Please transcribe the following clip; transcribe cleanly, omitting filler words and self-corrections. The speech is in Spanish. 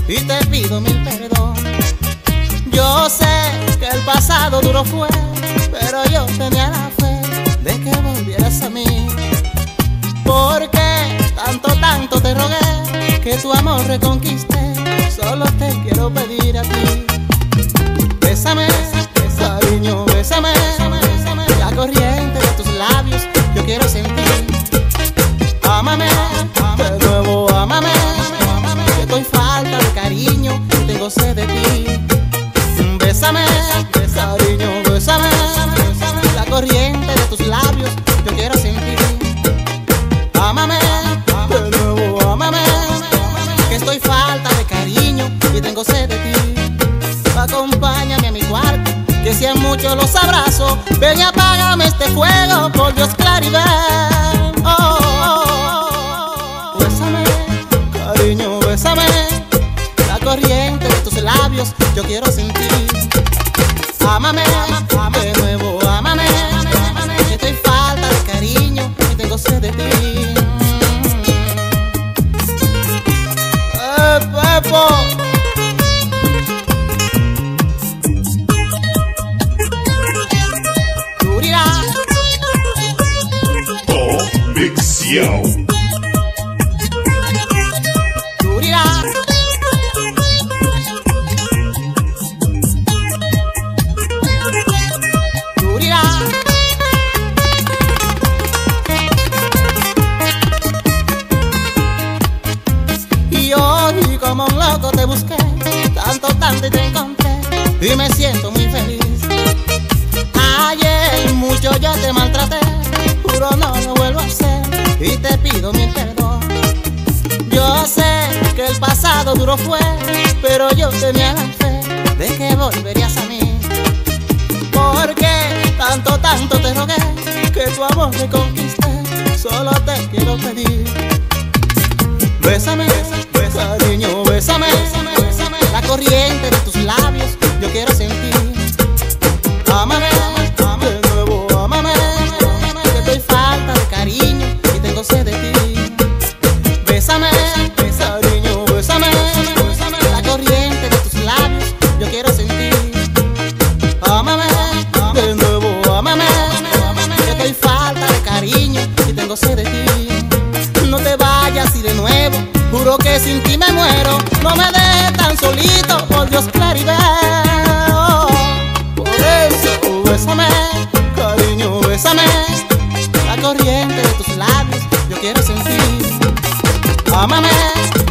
y te pido mil perdón. Yo sé que el pasado duro fue, pero yo tenía la fe de que volvieras a mí. Porque tanto te rogué que tu amor reconquisté. Solo te quiero pedir a ti. Bésame, cariño, bésame. La corriente de tus labios yo quiero sentir. Ámame, de nuevo ámame. Que estoy falta de cariño, tengo sed de ti. Bésame, cariño, bésame. La corriente de tus labios yo quiero sentir. Ámame, de nuevo ámame. Que estoy falta de cariño y tengo sed de ti. Acompáñame a mi cuarto, que sean muchos los abrazos. Ven y apágame este fuego, por Dios, claridad. Bésame, cariño, bésame. La corriente de tus labios yo quiero sentir. Ámame, de nuevo ámame. Que estoy falta de cariño y tengo sed de ti. Pepo. Convicción. Y hoy como un loco te busqué, tanto y te encontré, y me siento muy feliz. Ayer mucho yo te maltraté, juro no lo vuelvo a hacer, y te pido mil perdón. Yo sé que el pasado duro fue, pero yo tenía la fe de que volverías a mí. Porque tanto te rogué que tu amor me conquisté. Solo te quiero pedir. Bésame, cariño, bésame. La corriente de tus labios yo quiero sentir. Ámame, de nuevo ámame. Que estoy falta de cariño y tengo sed de ti. Bésame, cariño, bésame. La corriente de tus labios yo quiero sentir. Ámame, de nuevo ámame. Que estoy falta de cariño y tengo sed de ti. No te vayas y de nuevo, juro que sin ti me muero. No me dejes tan solito, por Dios, claridad. Por eso, bésame, cariño, bésame. La corriente de tus labios yo quiero sentir. Ámame.